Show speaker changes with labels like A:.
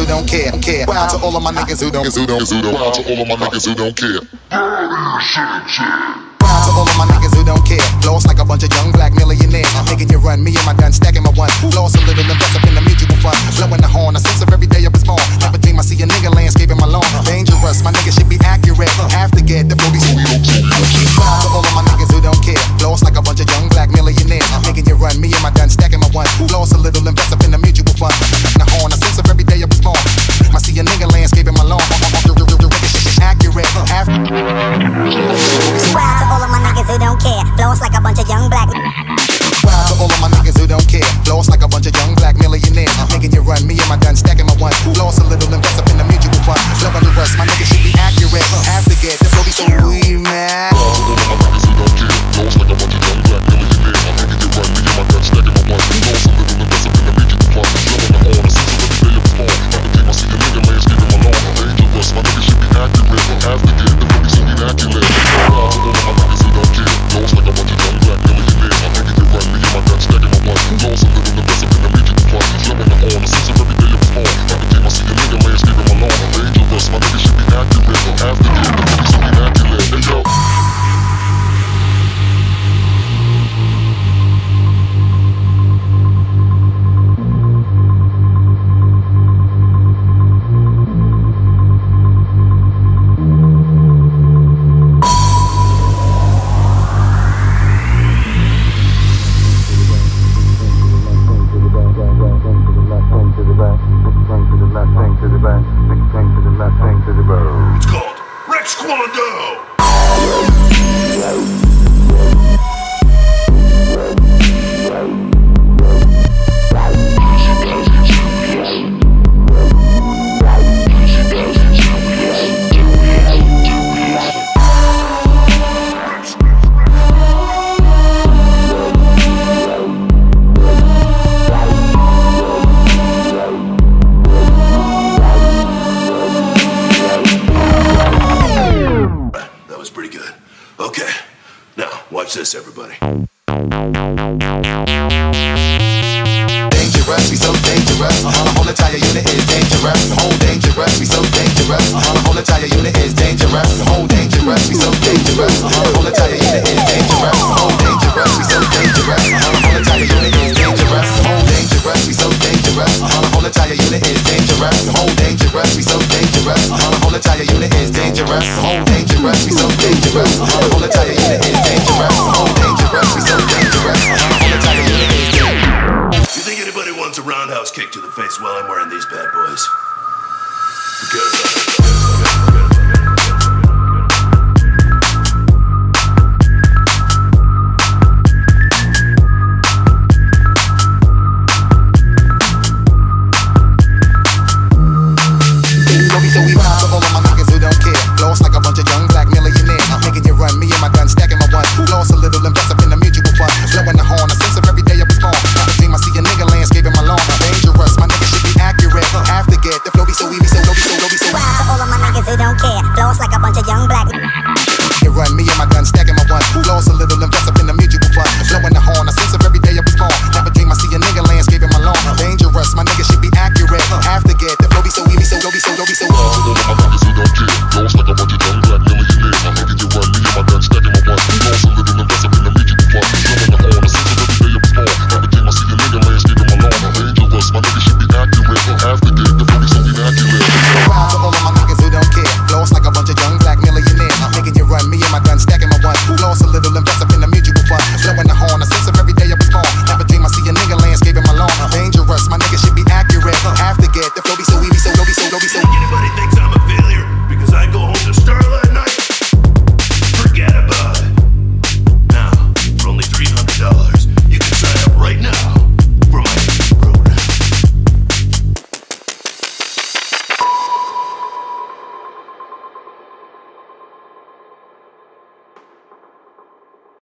A: who don't care. Wow to all of my niggas who don't. Wow to all of my niggas who don't care. Wow to all of my niggas who don't care. Lost like a bunch of young black millionaires. Making you run, me and my gun, stacking my one. Lost a little, invest up in the mutual fund. Blowing the horn, a sense of every day I was born. Never dream I see a nigga landscaping my lawn. Dangerous, my niggas should be accurate. Have to get the booty so we don't kill. Wow to all of my niggas who don't care. Lost like a bunch of young black millionaires. Making you run, me and my gun, stacking my one. Lost a little, invest up in the mutual fund. The horn, a sense of every day I was born. I see a nigga landscaping my lawn. Accurate.
B: Wow to all of my niggas who don't care. Flows like a bunch of young black.
A: Wow to all of my niggas who don't care. Lost like a bunch of young black millionaires. Making you run, me and my gun, stacking my one. Lost a little, invest up in the mutual fund. Loving the rest, my niggas should be accurate. Have to get the flow be so weird, man. Wow to all of my niggas who don't care. Lost like a bunch of young black millionaires. Making you run, me and my gun, stacking my one. Lost a little, invest up in the mutual fund. Loving the horn, a sense of every day I was born. Never dream I see a nigga landscaping my lawn. Dangerous, my niggas should be accurate. Have to get the flow be so immaculate. Wow to all of my niggas who don't care. Lost like a bunch of young black millionaires. Making you run, me and my gun, stacking my one. Lost a little, invest up in the mutual fund. Loving the horn, a sense of every day I was born. Never dream I see a nigga landscaping my lawn. Dangerous, my niggas should be accurate. Have to get the flow be so immaculate. Hey yo.
C: It's called Qwan. Okay, now watch this, everybody.
A: Dangerous, we so dangerous. The whole entire unit is dangerous. The whole dangerous, we so dangerous. The whole entire unit is dangerous. The whole dangerous, we so dangerous. The whole entire unit is dangerous. The whole dangerous, we so dangerous. The whole entire unit is dangerous. The whole dangerous, we so dangerous. The whole entire unit is dangerous. The whole dangerous, we so dangerous. The whole entire unit is dangerous. The whole dangerous, we so dangerous. The whole entire unit is dangerous. The whole dangerous, we so dangerous. The whole entire unit is dangerous.
C: You think anybody wants a roundhouse kick to the face while I'm wearing these bad boys? Forget about it.
A: So we ride to all of my niggas who don't care. Lost like a bunch of young black millionaires. Making you run, me and my gun, stacking my one. Lost a little, invest up in the mutual fund. Blowing the horn, a sense of every day I was born. Never dream I see a nigga landscaping my lawn. Dangerous, my niggas should be accurate. Have to get the flow be so we be so low, be so low, be so.
B: Wow to all of my niggas who don't care. Flows like a bunch of young black.
A: You run, me and my gun, stacking my one. Lost a little, invest up in the mutual fund. Blowing the horn, a sense of every day I was born. Never dream I see a nigga landscaping my lawn. Dangerous, my niggas should be accurate. Have to get the flow be so we be so low, be so low, be so.
D: All of my niggas who don't care. Lost like a bunch of young black millionaires. I'm making you run, me and my gun, stacking my one. Lost a little, invest up in the mutual fund. Blowing the horn, a sense of every day I was born. Never dream I see a nigga landscaping my lawn. Dangerous, my niggas should be accurate. Have to get the flow be so immaculate.
A: Wow to all of my niggas who don't care. Lost like a bunch of young black millionaires. Making you run, me and my gun, stacking my one. Lost a little, invest up in the mutual fund. Blowing the horn, a sense of every day I was born. Never dream I see a nigga landscaping my lawn. Dangerous, my niggas should be accurate. Have to get the flow be so